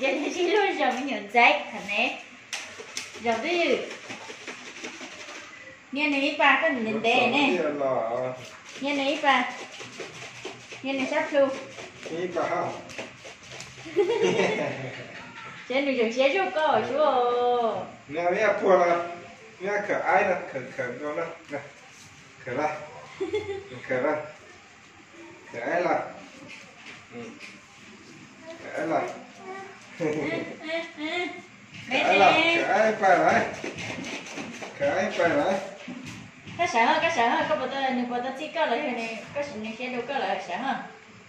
Jadi sih lu jangan nyontek, kan Rồi đi. Nghe này ba có nhìn đề nè. Nghe này ba. Nghe này sắp luôn. Đi ba không? Trên đường trường xe cho cô chú. Nè mẹ thua là mẹ khở ai nè, khở con nè. Nè. Khở ra. Khở ra. Khở ai là. Khở ai là. Khở ai là. Khở ai phải lại. Khở ai phải lại. Cái sợ hơn, có bộ tao chỉ có lại này, có sự này xe đâu có lại sợ hơn.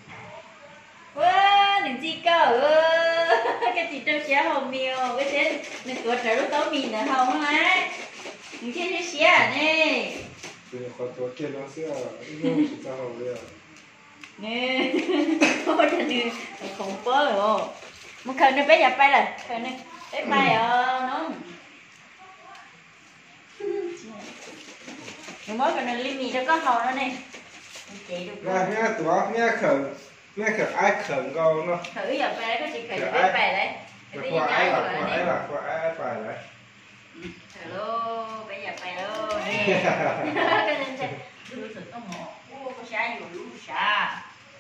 Wow, đừng chỉ có cái gì trong xe hồng miêu, cái xe đừng có trở lúc tao mì nữa hồng hả? Đừng chơi xe này. Thì khó tổ kia nó sẽ không chỉ sao hồng rồi. Nè, ôi trời ơi, không có rồi. Một khởi nó bé nhập bay rồi, khởi nó bé bay nó. Những mối còn lên mì cho có hầu nó này. Chị được rồi. Nghe tủa, nghe khở ai khở con nó. Thử giờ bay có chị khởi bé bay đấy. Qua ai phải đấy. Hello, bây giờ bay luôn nè. Cái nên sẽ đưa sự tao mò. Ô, có xa dù luôn xa.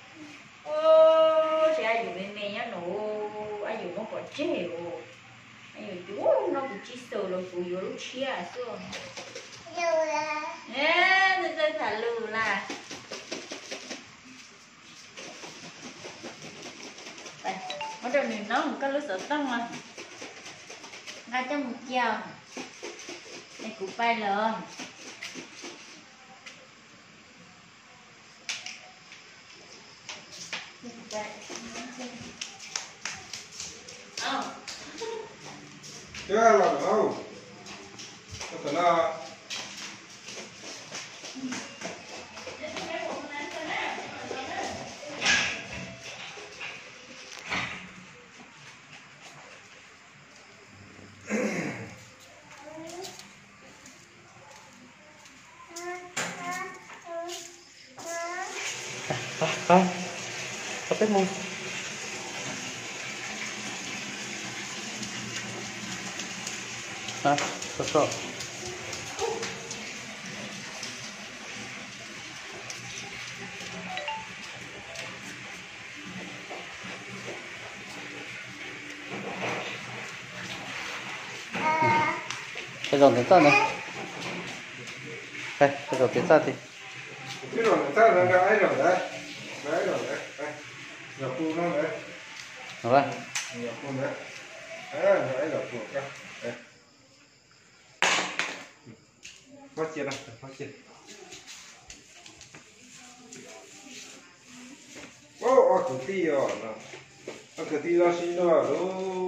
Ô, xa dù bên mẹ nhá nụ. Ai dù nó có chịu. Ai dù chú nó cũng chỉ sợ là phụ dù lúc chia à xưa. Nè, tôi thả lù là. Đây, ở đây mình nói một cái lối sợ tông mà. Ra cho một chiều. Đây cũng bay lên. Chưa là đâu. Có thể là có biết không? Sợ. Cái dòng tiến ra này. Đây, cái dòng tiến ra thì. cái rồi ta là cái ấy rồi đấy. Đấy rồi đấy. Đây. Giờ phu nó đấy. Rồi. Giờ phu đấy. Đấy, đấy là phu các. Đấy. Phát triển nào, phát triển. Ô, cái tí rồi. Cái tí đó xin rồi.